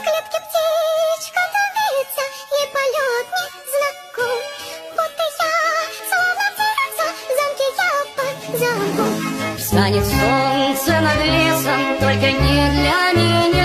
клетке птичка давится, ей полет не знаком. Будто я, словно птица, в замке я под замком. Встанет солнце над лесом, только не для меня.